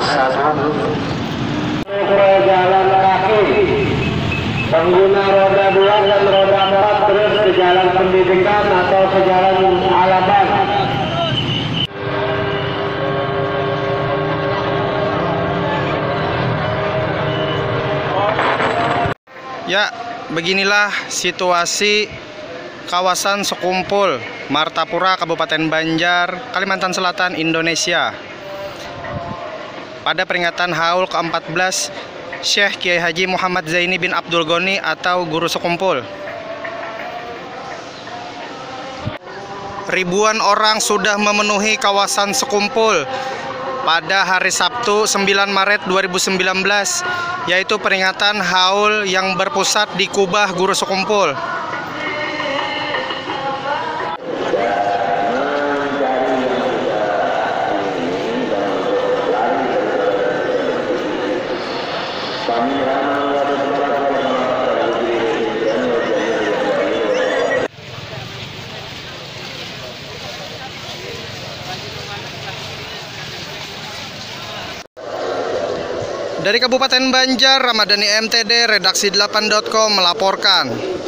Jalan kaki, pengguna roda 2 dan roda 4 terus ke jalan pendidikan atau ke jalan alaban. Ya, beginilah situasi kawasan Sekumpul, Martapura, Kabupaten Banjar, Kalimantan Selatan, Indonesia. Pada peringatan Haul ke-14 Syekh Kiai Haji Muhammad Zaini bin Abdul Ghani atau Guru Sekumpul. Ribuan orang sudah memenuhi kawasan Sekumpul pada hari Sabtu 9 Maret 2019, yaitu peringatan Haul yang berpusat di Kubah Guru Sekumpul. Dari Kabupaten Banjar, Ramadhani MTD, Redaksi 8.com melaporkan.